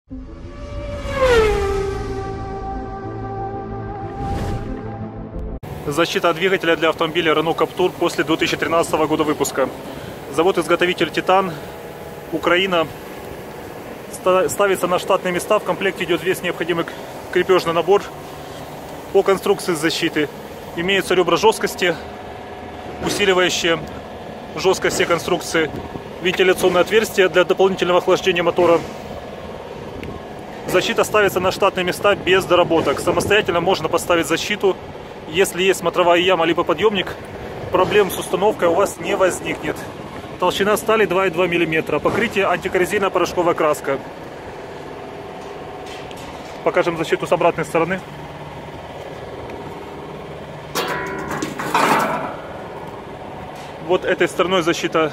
Защита двигателя для автомобиля Renault Captur после 2013 года выпуска. Завод-изготовитель Титан, Украина. Ставится на штатные места. В комплекте идет весь необходимый крепежный набор по конструкции защиты. Имеются ребра жесткости, усиливающие жесткость всей конструкции, вентиляционное отверстие для дополнительного охлаждения мотора. Защита ставится на штатные места без доработок. Самостоятельно можно поставить защиту. Если есть смотровая яма либо подъемник, проблем с установкой у вас не возникнет. Толщина стали 2,2 мм. Покрытие антикоррозийная порошковая краска. Покажем защиту с обратной стороны. Вот этой стороной защита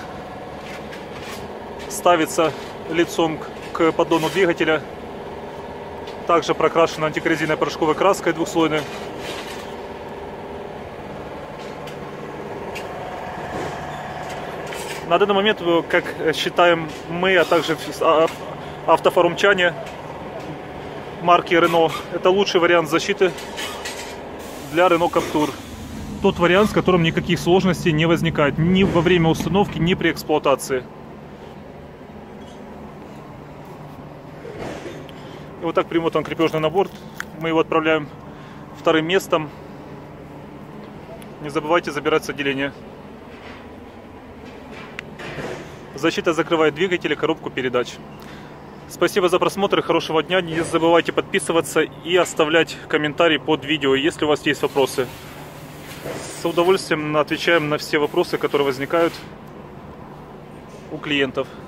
ставится лицом к поддону двигателя. Также прокрашена антикоррозийной порошковой краской двухслойной. На данный момент, как считаем мы, а также автофорумчане марки Renault, это лучший вариант защиты для Renault Captur. Тот вариант, с которым никаких сложностей не возникает ни во время установки, ни при эксплуатации. И вот так примотан крепежный набор. Мы его отправляем вторым местом. Не забывайте забирать с отделения. Защита закрывает двигатель и коробку передач. Спасибо за просмотр и хорошего дня. Не забывайте подписываться и оставлять комментарии под видео, если у вас есть вопросы. С удовольствием отвечаем на все вопросы, которые возникают у клиентов.